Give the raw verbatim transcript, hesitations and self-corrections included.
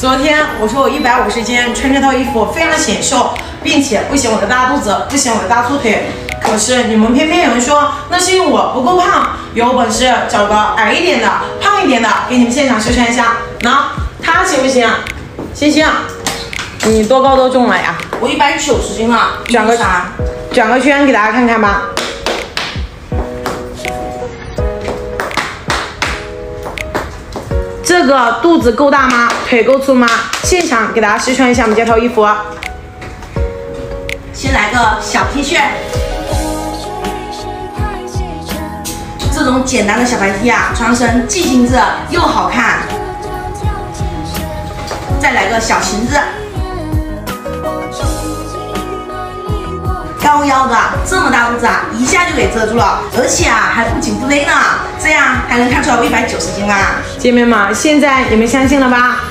昨天我说我一百五十斤，穿这套衣服非常的显瘦，并且不显我的大肚子，不显我的大粗腿。可是你们偏偏有人说那是因为我不够胖，有本事找个矮一点的、胖一点的，给你们现场试穿一下。那他行不行？行行。你多高多重了呀？ 我一百九十斤了。 转个啥？ 转个圈给大家看看吧。这个肚子够大吗？腿够粗吗？现场给大家试穿一下我们这套衣服。 先来个小 T 恤，这种简单的小白 T 啊，穿身既精致又好看。再来个小裙子，高腰的这么大肚子啊，一下就给遮住了，而且啊还不紧不勒呢，这样还能看出来我一百九十斤啦。 姐妹们，现在你们相信了吧？